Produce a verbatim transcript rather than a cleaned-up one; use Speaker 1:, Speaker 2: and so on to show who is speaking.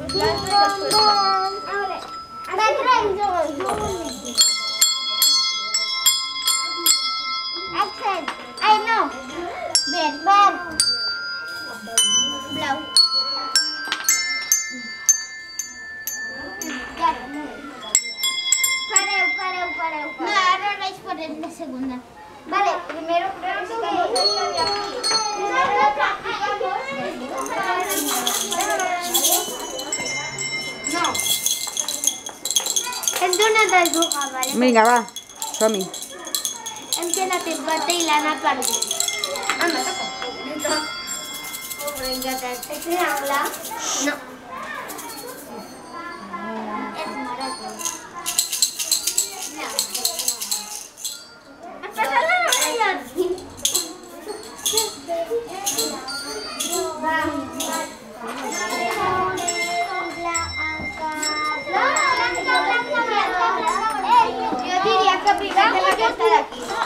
Speaker 1: Accent. I know. Ben, Ben. Blauw. Pareu, pareu, pareu. No, ahora vais por la segunda. Vale, primero practicamos esta de aquí. No. Hem donat el jugar, vale?
Speaker 2: Vinga, va, som-hi.
Speaker 1: Hem quedat empate i l'Anna ha perdut. Anna, toca. Pobre gatet. És triangle? No. És marató. No. Has passat la novella? Va. Yo diría que primero que está de aquí.